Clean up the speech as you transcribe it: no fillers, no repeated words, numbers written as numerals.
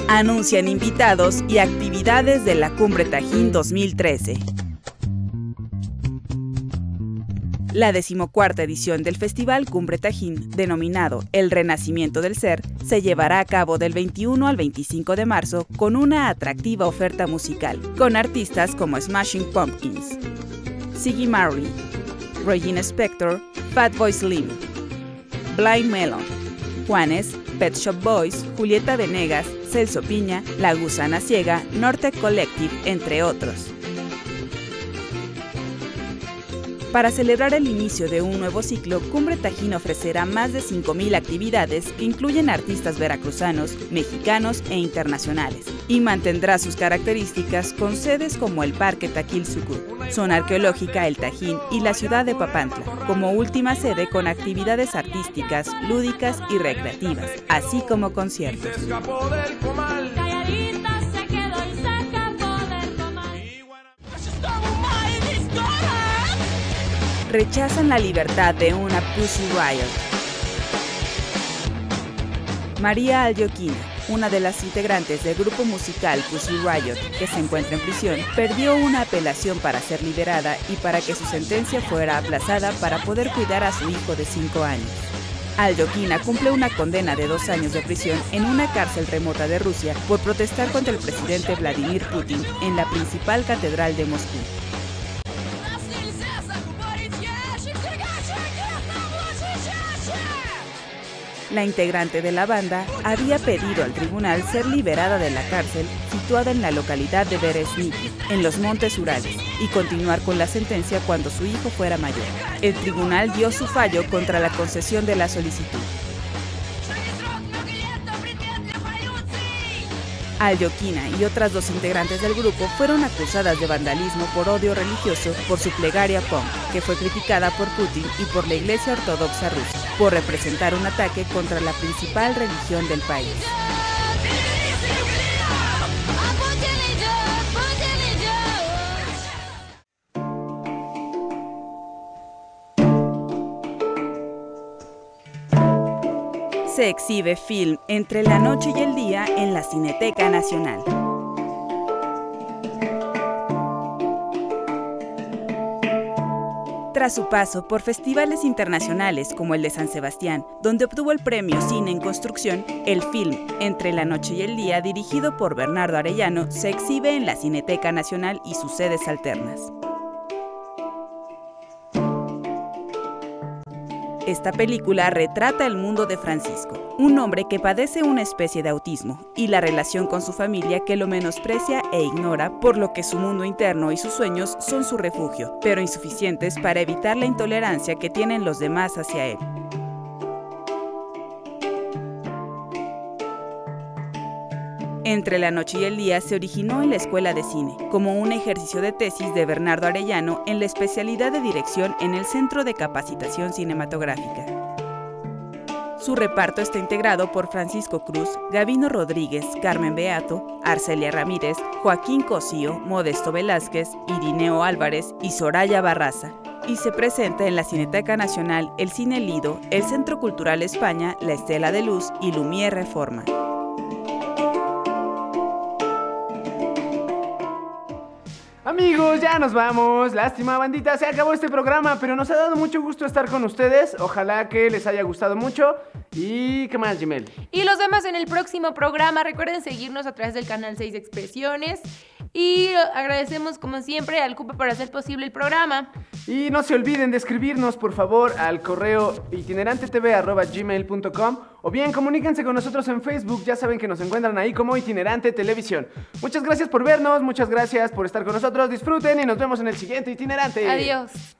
Anuncian invitados y actividades de la Cumbre Tajín 2013. La 14ª edición del Festival Cumbre Tajín, denominado El Renacimiento del Ser, se llevará a cabo del 21 al 25 de marzo con una atractiva oferta musical, con artistas como Smashing Pumpkins, Ziggy Marley, Regina Spektor, Fatboy Slim, Blind Melon, Juanes, Pet Shop Boys, Julieta Venegas, Celso Piña, La Gusana Ciega, Norte Collective, entre otros. Para celebrar el inicio de un nuevo ciclo, Cumbre Tajín ofrecerá más de 5,000 actividades que incluyen artistas veracruzanos, mexicanos e internacionales, y mantendrá sus características con sedes como el Parque Taquil-Sucur, Zona Arqueológica El Tajín y la ciudad de Papantla, como última sede con actividades artísticas, lúdicas y recreativas, así como conciertos. Rechazan la libertad de una Pussy Riot. María Aljoquina, una de las integrantes del grupo musical Pussy Riot, que se encuentra en prisión, perdió una apelación para ser liberada y para que su sentencia fuera aplazada para poder cuidar a su hijo de 5 años. Aljoquina cumple una condena de 2 años de prisión en una cárcel remota de Rusia por protestar contra el presidente Vladimir Putin en la principal catedral de Moscú. La integrante de la banda había pedido al tribunal ser liberada de la cárcel situada en la localidad de Beresniki, en los Montes Urales, y continuar con la sentencia cuando su hijo fuera mayor. El tribunal dio su fallo contra la concesión de la solicitud. Aljoquina y otras 2 integrantes del grupo fueron acusadas de vandalismo por odio religioso por su plegaria punk, que fue criticada por Putin y por la Iglesia Ortodoxa Rusa, por representar un ataque contra la principal religión del país. Se exhibe film Entre la noche y el día en la Cineteca Nacional. Tras su paso por festivales internacionales como el de San Sebastián, donde obtuvo el premio Cine en Construcción, el film Entre la noche y el día, dirigido por Bernardo Arellano, se exhibe en la Cineteca Nacional y sus sedes alternas. Esta película retrata el mundo de Francisco, un hombre que padece una especie de autismo, y la relación con su familia que lo menosprecia e ignora, por lo que su mundo interno y sus sueños son su refugio, pero insuficientes para evitar la intolerancia que tienen los demás hacia él. Entre la noche y el día se originó en la Escuela de Cine, como un ejercicio de tesis de Bernardo Arellano en la especialidad de dirección en el Centro de Capacitación Cinematográfica. Su reparto está integrado por Francisco Cruz, Gabino Rodríguez, Carmen Beato, Arcelia Ramírez, Joaquín Cosío, Modesto Velázquez, Irineo Álvarez y Soraya Barraza, y se presenta en la Cineteca Nacional, el Cine Lido, el Centro Cultural España, la Estela de Luz y Lumière Reforma. Amigos, ya nos vamos. Lástima, bandita, se acabó este programa, pero nos ha dado mucho gusto estar con ustedes. Ojalá que les haya gustado mucho. ¿Y qué más, Jimel? Y los vemos en el próximo programa. Recuerden seguirnos a través del canal 6 Expresiones. Y agradecemos, como siempre, al CUPE por hacer posible el programa. Y no se olviden de escribirnos, por favor, al correo itinerantetv@gmail.com, o bien comuníquense con nosotros en Facebook. Ya saben que nos encuentran ahí como Itinerante Televisión. Muchas gracias por vernos, muchas gracias por estar con nosotros. Disfruten y nos vemos en el siguiente Itinerante. Adiós.